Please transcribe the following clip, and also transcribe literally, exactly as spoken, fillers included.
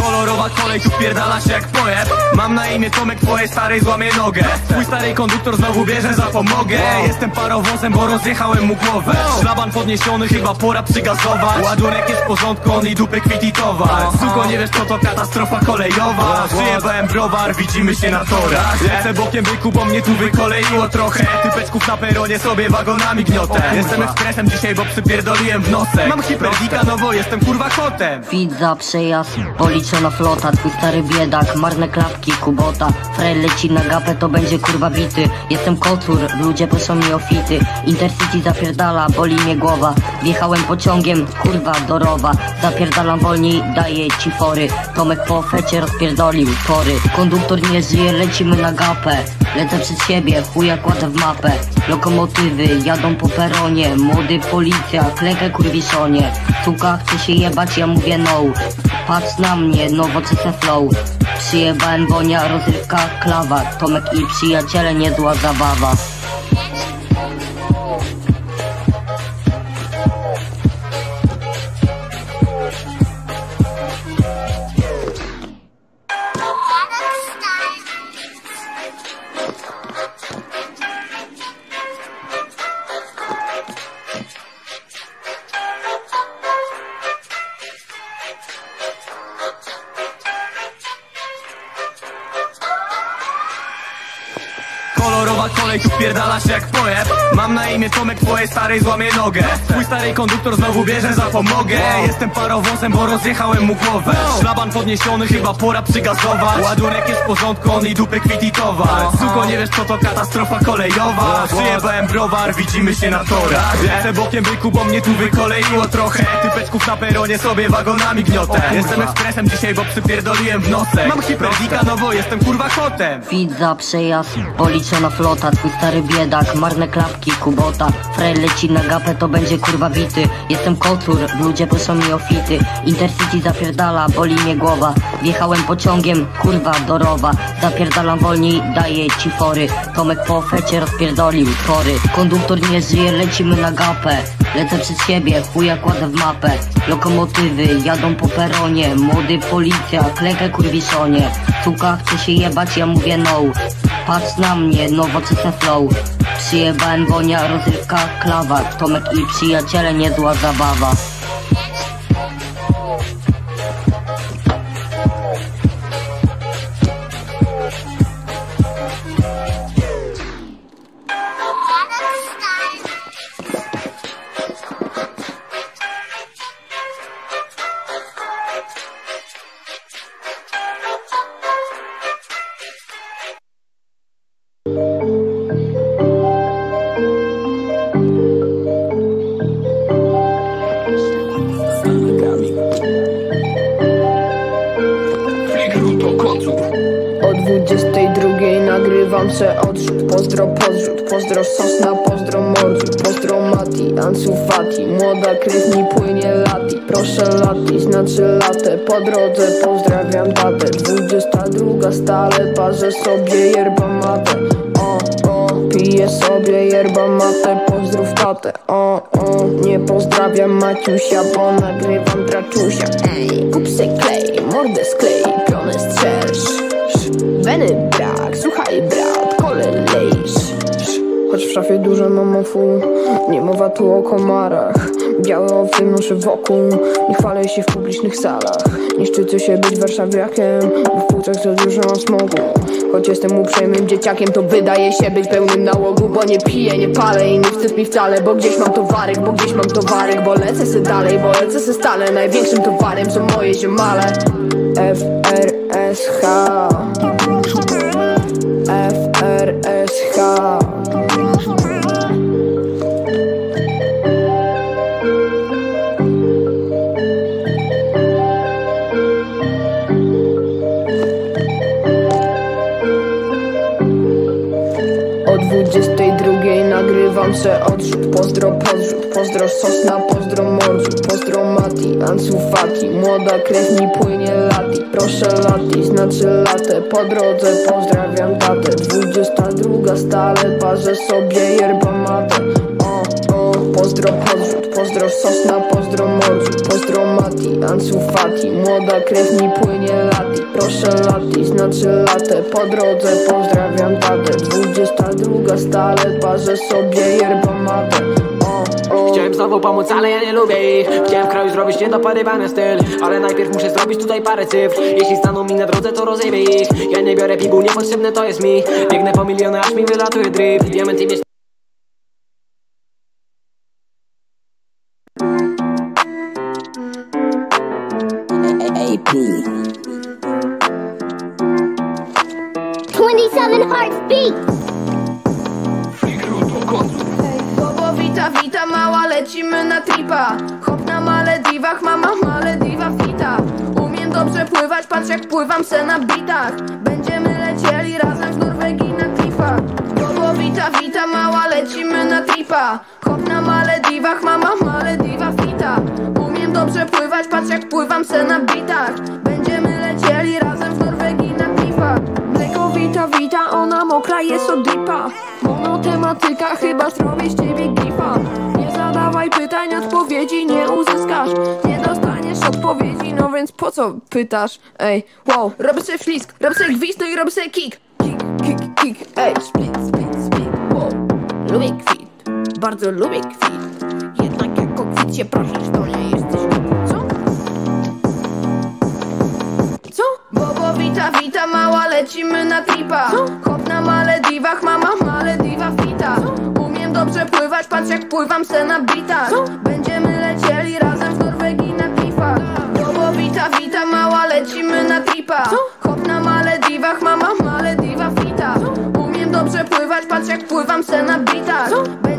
Kolorowa kolej tu wpierdala się jak pojeb. Mam na imię Tomek, twojej starej złamie nogę. Twój stary konduktor znowu bierze za pomogę. Jestem parowozem, bo rozjechałem mu głowę. Szlaban podniesiony, chyba pora przygazować. Ładunek jest w porządku, on i dupy kwititowa. Suko, nie wiesz co to katastrofa kolejowa. Przyjebałem browar, widzimy się na torach. Lecę bokiem byku, bo mnie tu wykoleiło trochę. Typeczków na peronie sobie wagonami gniotę. Jestem ekspresem dzisiaj, bo przypierdoliłem w nosek. Mam hiperdika, no bo jestem kurwa kotem. Widza, przejazd, policzona flota. Twój stary biedak, marne klapki, kubota. Frajer leci na gapę, to będzie kurwa bity. Jestem kocur, ludzie proszą mnie o fity. Intercity zapierdala, boli mnie głowa. Wjechałem pociągiem, kurwa dorowa. Zapierdalam wolniej, daję ci fory. Tomek po fecie rozpierdolił tory. Konduktor nie żyje, lecimy na gapę. Lecę przed siebie, chuja kładę w mapę. Lokomotywy jadą po peronie. Młody policja, klękę kurwiszonie. Suka chce się jebać, ja mówię no. Patrz na mnie, nowoczesne flow. Przyjebałem wonia, rozrywka, klawa. Tomek i przyjaciele, niezła zabawa. Kolorowa kolej tu wpierdala się jak pojeb. Mam na imię Tomek, twojej starej złamie nogę. Twój stary konduktor znowu bierze za pomogę. Jestem parowozem, bo rozjechałem mu głowę. Szlaban podniesiony, chyba pora przygazować. Ładunek jest w porządku, on i dupy kwititowa. Suko, nie wiesz co to katastrofa kolejowa. Przyjebałem browar, widzimy się na torach. Lecę bokiem byku, bo mnie tu wykoleiło trochę. Typeczków na peronie sobie wagonami gniotę. Jestem ekspresem dzisiaj, bo przypierdoliłem w nosek. Mam hiperdika, no bo jestem kurwa kotem. Widza, przejazd, policzona flota. Twój stary biedak, marne klapki, kubota. Frajer leci na gapę, to będzie kurwa bity. Jestem kocur, ludzie proszą mnie o fity. Intercity zapierdala, boli mnie głowa. Wjechałem pociągiem, kurwa dorowa. Zapierdalam wolniej, daję ci fory. Tomek po fecie rozpierdolił tory. Konduktor nie żyje, lecimy na gapę. Lecę przed siebie, chuja kładę w mapę. Lokomotywy jadą po peronie. Młody policja, klękę kurwiszonie. Suka chce się jebać, ja mówię no. Patrz na mnie, nowoczesne flow. Przyjebałem wonia, rozrywka, klawa. Tomek i przyjaciele, niezła zabawa. O dwudziestej drugiej nagrywam se odrzut. Pozdro, podrzut, pozdro Sosna, pozdro Mordziu, pozdro Mati, Ansu Fati. Młoda krew mi płynie lati, proszę lati, znaczy latę. Po drodze pozdrawiam tatę. Dwudziesta druga stale, parzę sobie yerba mate. O, o, piję sobie yerba mate, pozdrów tatę. O, o, nie pozdrawiam Maciusia, bo nagrywam traczusia. Ej, kup se klej, mordę sklej, pionę strzelsz. Weny brak, słuchaj brat, kole lejsz. Choć w szafie dużo mamofu, nie mowa tu o komarach. Białe owcy noszę wokół, nie chwalę się w publicznych salach. Nie szczycę się być warszawiakiem, bo w płucach za dużo mam smogu. Choć jestem uprzejmym dzieciakiem, to wydaje się być pełnym nałogu. Bo nie piję, nie palę i nie wstyd mi wcale. Bo gdzieś mam towarek, bo gdzieś mam towarek. Bo lecę se dalej, bo lecę se stale. Największym towarem są moje ziomale. F R S H F R S H. O dwudziestej drugiej nagrywam se odrzut. Pozdro, podrzut, pozdro Sosna, pozdro Mordziu, pozdro Mati, Ansu Fati. Młoda krew mi płynie lati, proszę lati, znaczy latę. Po drodze pozdrawiam tatę. Dwudziesta druga stale, parzę sobie yerba mate. O, o, pozdro podrzut, pozdro Sosna, pozdro Mordziu, pozdro Mati, Ansu Fati, młoda krew mi płynie lati, proszę lati, znaczy latę, po drodze pozdrawiam tatę, dwudziesta druga stale, parzę sobie yerba mate. Chciałem znowu pomóc, ale ja nie lubię ich. Chciałem w kraju zrobić niedoparywany styl, ale najpierw muszę zrobić tutaj parę cyfr. Jeśli staną mi na drodze, to rozjebie ich. Ja nie biorę piguł, niepotrzebne to jest mi. Biegnę po miliony, aż mi wylatuje drip. Diament i mieć twenty-seven Heartbeat. Bobo, wita, wita, mała, lecimy na tripa. Hop na Malediwach, mama, Malediwa fita. Umiem dobrze pływać, patrz jak pływam se na bitach. Będziemy lecieli razem z Norwegii na klifach. Bobo, wita, wita, mała, lecimy na tripa. Hop na Malediwach, mama, Malediwa fita. Umiem dobrze pływać, patrz jak pływam se na bitach. Będziemy lecieli razem z Norwegii na klifach. Mleko, wita, wita, ona mokra jest od dripa. Monotematyka, chyba zrobię z ciebie gifa. Nie zadawaj pytań, odpowiedzi nie uzyskasz. Nie dostaniesz odpowiedzi, no więc po co pytasz? Ej, wow, robię sobie ślizg, robię sobie gwizd, no i robię sobie kick. Kick, kick, kick, ej, split, split, split, wow. Lubię kwit, bardzo lubię kwit. Jednak jako kwit się prosisz, to nie jesteś kwit, co? Co? Bobo, wita, wita, mała, lecimy na tripa. Hop na Malediwach, mama, Malediwa fita. Umiem dobrze pływać, patrz jak pływam se na bitach. Będziemy lecieli razem z Norwegii na klifach. Bobo, wita, wita, mała, lecimy na tripa. Hop na Malediwach, mama, Malediwa fita. Umiem dobrze pływać, patrz jak pływam se na bitach.